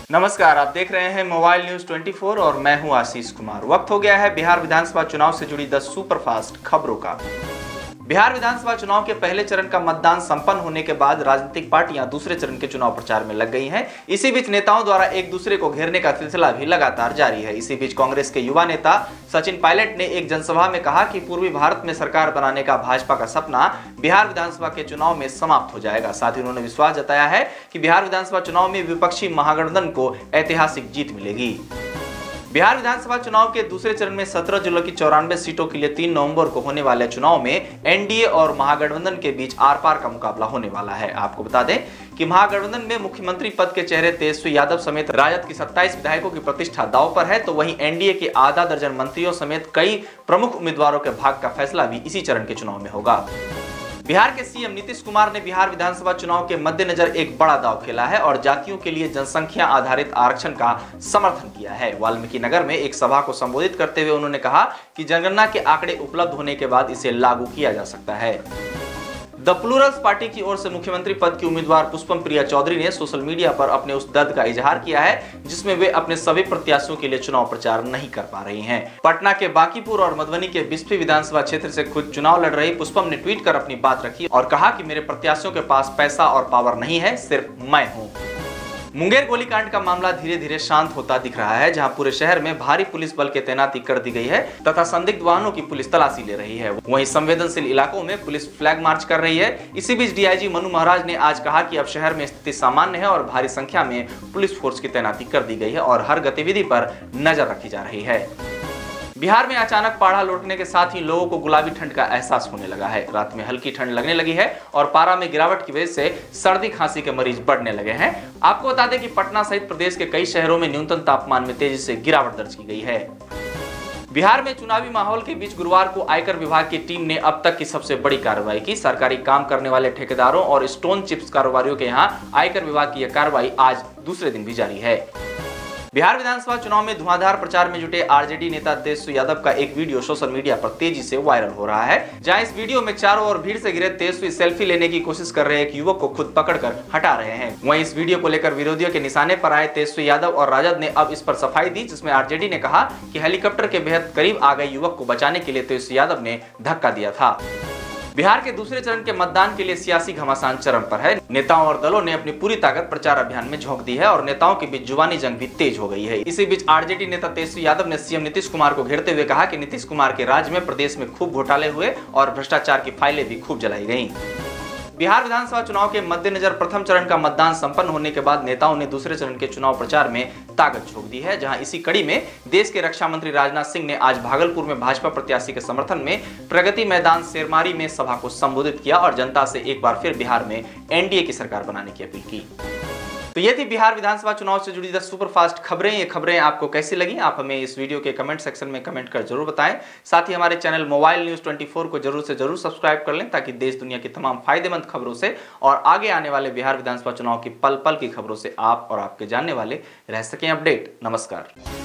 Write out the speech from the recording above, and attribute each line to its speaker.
Speaker 1: नमस्कार, आप देख रहे हैं मोबाइल न्यूज 24 और मैं हूं आशीष कुमार। वक्त हो गया है बिहार विधानसभा चुनाव से जुड़ी 10 सुपरफास्ट खबरों का। बिहार विधानसभा चुनाव के पहले चरण का मतदान संपन्न होने के बाद राजनीतिक पार्टियां दूसरे चरण के चुनाव प्रचार में लग गई हैं। इसी बीच नेताओं द्वारा एक दूसरे को घेरने का सिलसिला भी लगातार जारी है। इसी बीच कांग्रेस के युवा नेता सचिन पायलट ने एक जनसभा में कहा कि पूर्वी भारत में सरकार बनाने का भाजपा का सपना बिहार विधानसभा के चुनाव में समाप्त हो जाएगा। साथ ही उन्होंने विश्वास जताया है कि बिहार विधानसभा चुनाव में विपक्षी महागठबंधन को ऐतिहासिक जीत मिलेगी। बिहार विधानसभा चुनाव के दूसरे चरण में 17 जिलों की 94 सीटों के लिए 3 नवंबर को होने वाले चुनाव में एनडीए और महागठबंधन के बीच आर पार का मुकाबला होने वाला है। आपको बता दें कि महागठबंधन में मुख्यमंत्री पद के चेहरे तेजस्वी यादव समेत राजद की 27 विधायकों की प्रतिष्ठा दांव पर है, तो वहीं एनडीए के आधा दर्जन मंत्रियों समेत कई प्रमुख उम्मीदवारों के भाग्य का फैसला भी इसी चरण के चुनाव में होगा। बिहार के सीएम नीतीश कुमार ने बिहार विधानसभा चुनाव के मद्देनजर एक बड़ा दांव खेला है और जातियों के लिए जनसंख्या आधारित आरक्षण का समर्थन किया है। वाल्मीकि नगर में एक सभा को संबोधित करते हुए उन्होंने कहा कि जनगणना के आंकड़े उपलब्ध होने के बाद इसे लागू किया जा सकता है। द प्लूरल्स पार्टी की ओर से मुख्यमंत्री पद की उम्मीदवार पुष्पम प्रिया चौधरी ने सोशल मीडिया पर अपने उस दर्द का इजहार किया है जिसमें वे अपने सभी प्रत्याशियों के लिए चुनाव प्रचार नहीं कर पा रही हैं। पटना के बांकीपुर और मधुबनी के बिस्फी विधानसभा क्षेत्र से खुद चुनाव लड़ रही पुष्पम ने ट्वीट कर अपनी बात रखी और कहा कि मेरे प्रत्याशियों के पास पैसा और पावर नहीं है, सिर्फ मैं हूँ। मुंगेर गोलीकांड का मामला धीरे धीरे शांत होता दिख रहा है, जहां पूरे शहर में भारी पुलिस बल की तैनाती कर दी गई है तथा संदिग्ध वाहनों की पुलिस तलाशी ले रही है। वहीं संवेदनशील इलाकों में पुलिस फ्लैग मार्च कर रही है। इसी बीच डीआईजी मनु महाराज ने आज कहा कि अब शहर में स्थिति सामान्य है और भारी संख्या में पुलिस फोर्स की तैनाती कर दी गई है और हर गतिविधि पर नजर रखी जा रही है। बिहार में अचानक पारा लौटने के साथ ही लोगों को गुलाबी ठंड का एहसास होने लगा है। रात में हल्की ठंड लगने लगी है और पारा में गिरावट की वजह से सर्दी खांसी के मरीज बढ़ने लगे हैं। आपको बता दें कि पटना सहित प्रदेश के कई शहरों में न्यूनतम तापमान में तेजी से गिरावट दर्ज की गई है। बिहार में चुनावी माहौल के बीच गुरुवार को आयकर विभाग की टीम ने अब तक की सबसे बड़ी कार्रवाई की। सरकारी काम करने वाले ठेकेदारों और स्टोन चिप्स कारोबारियों के यहां आयकर विभाग की यह कार्रवाई आज दूसरे दिन भी जारी है। बिहार विधानसभा चुनाव में धुआंधार प्रचार में जुटे आरजेडी नेता तेजस्वी यादव का एक वीडियो सोशल मीडिया पर तेजी से वायरल हो रहा है, जहां इस वीडियो में चारों ओर भीड़ से घिरे तेजस्वी सेल्फी लेने की कोशिश कर रहे एक युवक को खुद पकड़कर हटा रहे हैं। वहीं इस वीडियो को लेकर विरोधियों के निशाने पर आए तेजस्वी यादव और राजद ने अब इस पर सफाई दी, जिसमें आरजेडी ने कहा कि हेलीकॉप्टर के बेहद करीब आ गए युवक को बचाने के लिए तेजस्वी यादव ने धक्का दिया था। बिहार के दूसरे चरण के मतदान के लिए सियासी घमासान चरम पर है। नेताओं और दलों ने अपनी पूरी ताकत प्रचार अभियान में झोंक दी है और नेताओं के बीच जुबानी जंग भी तेज हो गई है। इसी बीच आरजेडी नेता तेजस्वी यादव ने सीएम नीतीश कुमार को घेरते हुए कहा कि नीतीश कुमार के राज में प्रदेश में खूब घोटाले हुए और भ्रष्टाचार की फाइलें भी खूब जलाई गईं। बिहार विधानसभा चुनाव के मद्देनजर प्रथम चरण का मतदान संपन्न होने के बाद नेताओं ने दूसरे चरण के चुनाव प्रचार में ताकत झोंक दी है, जहां इसी कड़ी में देश के रक्षा मंत्री राजनाथ सिंह ने आज भागलपुर में भाजपा प्रत्याशी के समर्थन में प्रगति मैदान शेरमारी में सभा को संबोधित किया और जनता से एक बार फिर बिहार में एनडीए की सरकार बनाने की अपील की। तो ये थी बिहार विधानसभा चुनाव से जुड़ी 10 सुपरफास्ट खबरें। ये खबरें आपको कैसी लगी, आप हमें इस वीडियो के कमेंट सेक्शन में कमेंट कर जरूर बताएं। साथ ही हमारे चैनल मोबाइल न्यूज 24 को जरूर से जरूर सब्सक्राइब कर लें, ताकि देश दुनिया की तमाम फायदेमंद खबरों से और आगे आने वाले बिहार विधानसभा चुनाव की पल पल की खबरों से आप और आपके जानने वाले रह सकें अपडेट। नमस्कार।